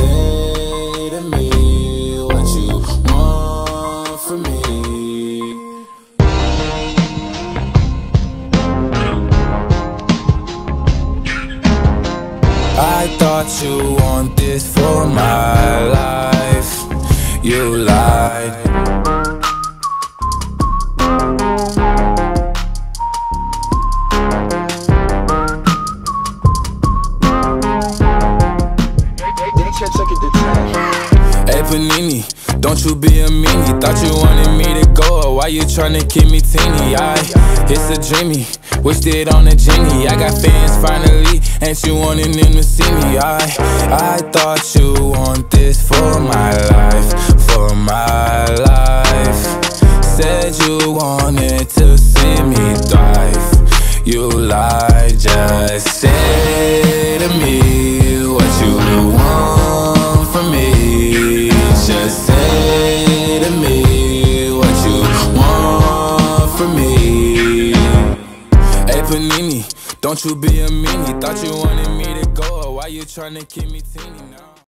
say to me what you want from me. I thought you want this for my life. You lied. Hey Panini, don't you be a meanie. Thought you wanted me to go, why you tryna keep me teeny? It's a dreamy, wished it on a genie. I got fans finally, ain't you wanting them to see me? I thought you want this for my life, for my life. Said you wanted to see me thrive. You lied, just say to me what you want from me. Just say to me what you want from me. Hey Panini, don't you be a meanie. Thought you wanted me to go, why you tryna keep me teeny?